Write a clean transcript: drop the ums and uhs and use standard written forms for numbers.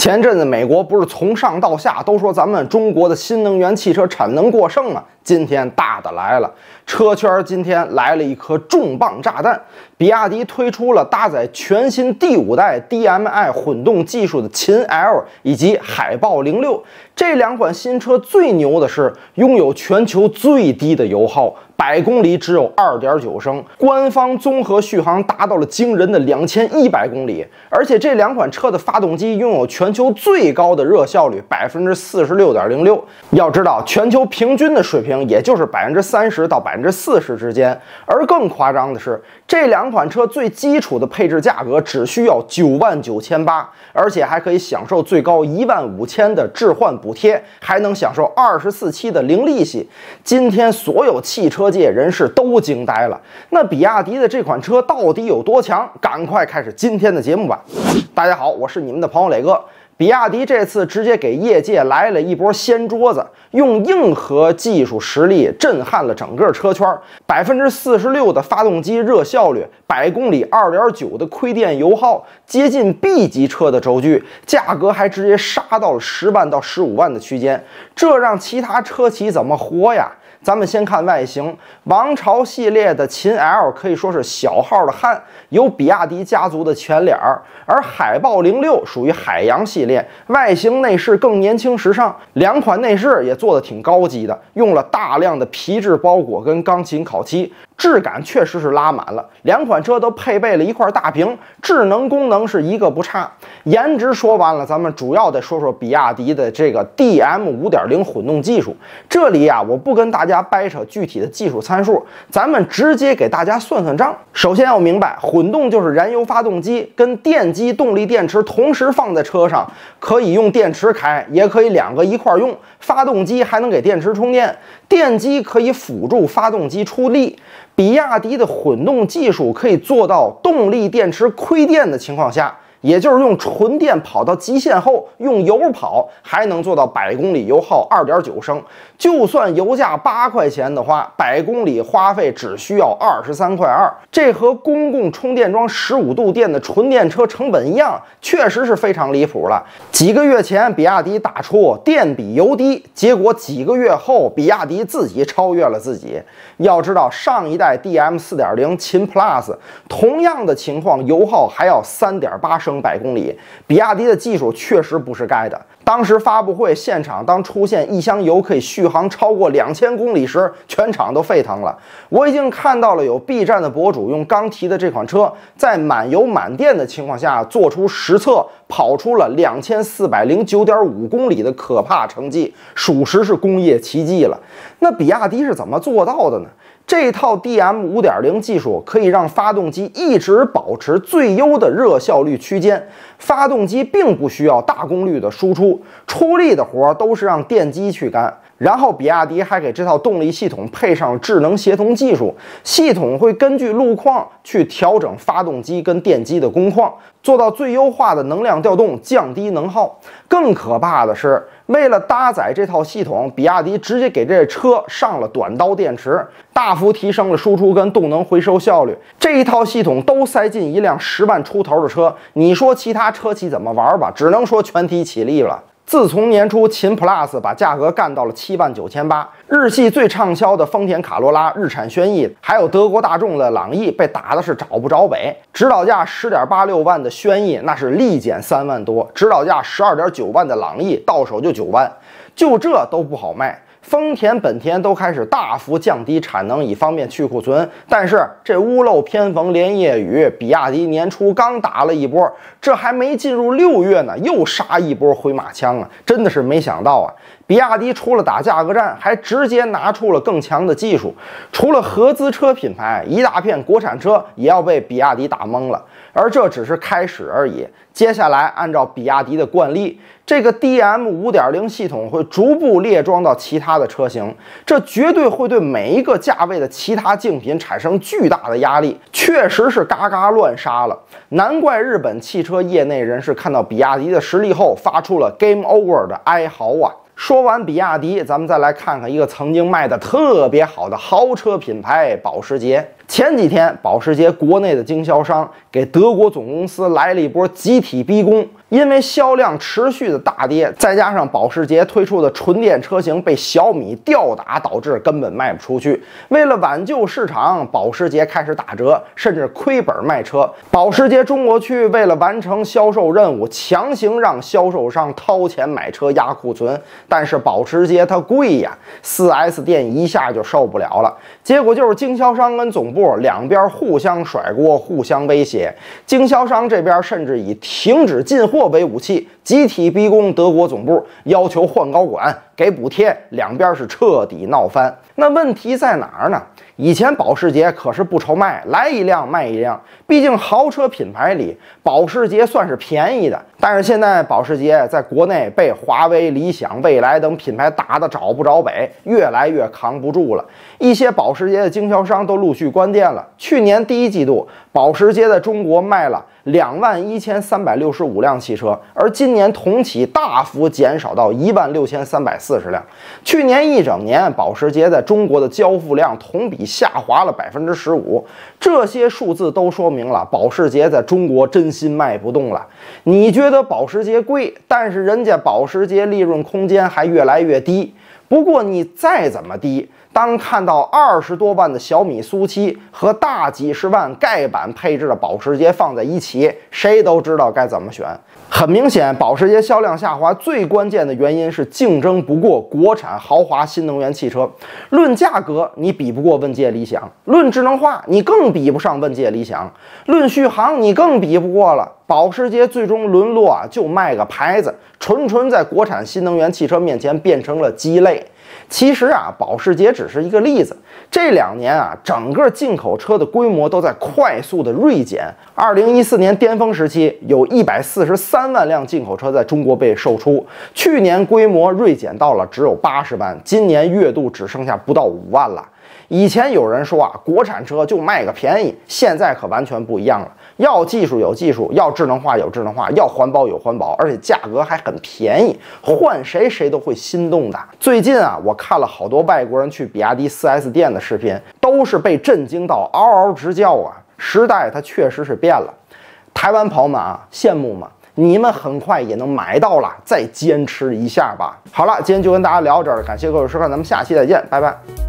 前阵子美国不是从上到下都说咱们中国的新能源汽车产能过剩吗？今天大的来了，车圈今天来了一颗重磅炸弹，比亚迪推出了搭载全新第5代 DMI 混动技术的秦 L 以及海豹06。这两款新车最牛的是拥有全球最低的油耗，100公里只有2.9升，官方综合续航达到了惊人的2100公里。而且这两款车的发动机拥有全球最高的热效率46.06%。要知道，全球平均的水平也就是30%到40%之间。而更夸张的是，这两款车最基础的配置价格只需要99800，而且还可以享受最高15000的置换补贴，还能享受24期的零利息。今天所有汽车界人士都惊呆了，那比亚迪的这款车到底有多强？赶快开始今天的节目吧！大家好，我是你们的朋友磊哥。比亚迪这次直接给业界来了一波掀桌子，用硬核技术实力震撼了整个车圈。46%的发动机热效率，100公里2.9的亏电油耗，接近 B 级车的轴距，价格还直接杀到了10万到15万的区间，这让其他车企怎么活呀？咱们先看外形，王朝系列的秦 L 可以说是小号的汉，有比亚迪家族的前脸儿，而海豹06属于海洋系列，外形内饰更年轻时尚，两款内饰也做得挺高级的，用了大量的皮质包裹跟钢琴烤漆，质感确实是拉满了。两款车都配备了一块大屏，智能功能是一个不差。颜值说完了，咱们主要得说说比亚迪的这个 DM 5.0混动技术。这里呀，我不跟大家掰扯具体的技术参数，咱们直接给大家算算账。首先要明白，混动就是燃油发动机跟电机动力电池同时放在车上，可以用电池开，也可以两个一块用。发动机还能给电池充电，电机可以辅助发动机出力。比亚迪的混动技术可以做到动力电池亏电的情况下，也就是用纯电跑到极限后，用油跑还能做到100公里油耗2.9升。就算油价8块钱的话，100公里花费只需要23.2块，这和公共充电桩15度电的纯电车成本一样，确实是非常离谱了。几个月前，比亚迪打出电比油低，结果几个月后，比亚迪自己超越了自己。要知道，上一代 DM 4.0 秦 Plus 同样的情况，油耗还要3.8升100公里，比亚迪的技术确实不是盖的。当时发布会现场，当出现一箱油可以续航超过2000公里时，全场都沸腾了。我已经看到了有 B 站的博主用刚提的这款车，在满油满电的情况下做出实测，跑出了2409.5公里的可怕成绩，属实是工业奇迹了。那比亚迪是怎么做到的呢？这套 DM 5.0 技术可以让发动机一直保持最优的热效率区间，发动机并不需要大功率的输出，出力的活都是让电机去干。然后比亚迪还给这套动力系统配上智能协同技术，系统会根据路况去调整发动机跟电机的工况，做到最优化的能量调动，降低能耗。更可怕的是，为了搭载这套系统，比亚迪直接给这车上了短刀电池，大幅提升了输出跟动能回收效率。这一套系统都塞进一辆10万出头的车，你说其他车企怎么玩吧？只能说全体起立了。自从年初秦 Plus 把价格干到了79800，日系最畅销的丰田卡罗拉、日产轩逸，还有德国大众的朗逸被打的是找不着北。指导价10.86万的轩逸那是立减3万多，指导价12.9万的朗逸到手就9万，就这都不好卖。丰田、本田都开始大幅降低产能，以方便去库存。但是这屋漏偏逢连夜雨，比亚迪年初刚打了一波，这还没进入6月呢，又杀一波回马枪啊！真的是没想到啊！比亚迪除了打价格战，还直接拿出了更强的技术。除了合资车品牌，一大片国产车也要被比亚迪打懵了。而这只是开始而已。接下来，按照比亚迪的惯例，这个 DM 5.0 系统会逐步列装到其他的车型，这绝对会对每一个价位的其他竞品产生巨大的压力，确实是嘎嘎乱杀了。难怪日本汽车业内人士看到比亚迪的实力后，发出了 Game Over 的哀嚎啊！说完比亚迪，咱们再来看看一个曾经卖的特别好的豪车品牌保时捷。前几天，保时捷国内的经销商给德国总公司来了一波集体逼宫， 因为销量持续的大跌，再加上保时捷推出的纯电车型被小米吊打，导致根本卖不出去。为了挽救市场，保时捷开始打折，甚至亏本卖车。保时捷中国区为了完成销售任务，强行让销售商掏钱买车压库存，但是保时捷它贵呀，4S 店一下就受不了了。结果就是经销商跟总部两边互相甩锅，互相威胁。经销商这边甚至以停止进货为武器，集体逼宫德国总部，要求换高管、给补贴，两边是彻底闹翻。那问题在哪儿呢？以前保时捷可是不愁卖，来一辆卖一辆，毕竟豪车品牌里保时捷算是便宜的。但是现在保时捷在国内被华为、理想、蔚来等品牌打得找不着北，越来越扛不住了。一些保时捷的经销商都陆续关店了。去年第一季度，保时捷在中国卖了21365辆汽车，而今年同期大幅减少到16340辆。去年一整年，保时捷在中国的交付量同比下滑了15%，这些数字都说明了保时捷在中国真心卖不动了。你觉得保时捷贵，但是人家保时捷利润空间还越来越低。不过你再怎么低，当看到20多万的小米SU7和大几十万盖板配置的保时捷放在一起，谁都知道该怎么选。很明显，保时捷销量下滑最关键的原因是竞争不过国产豪华新能源汽车。论价格，你比不过问界理想；论智能化，你更比不上问界理想；论续航，你更比不过了。保时捷最终沦落就卖个牌子，纯在国产新能源汽车面前变成了鸡肋。其实保时捷只是一个例子。这2年整个进口车的规模都在快速的锐减。2014年巅峰时期，有143万辆进口车在中国被售出，去年规模锐减到了只有80万，今年月度只剩下不到5万了。以前有人说国产车就卖个便宜，现在可完全不一样了。要技术有技术，要智能化有智能化，要环保有环保，而且价格还很便宜，换谁都会心动的。最近我看了好多外国人去比亚迪 4S 店的视频，都是被震惊到嗷嗷直叫时代它确实是变了。台湾朋友们羡慕吗？你们很快也能买到了，再坚持一下吧。好了，今天就跟大家聊到这儿了，感谢各位收看，咱们下期再见，拜拜。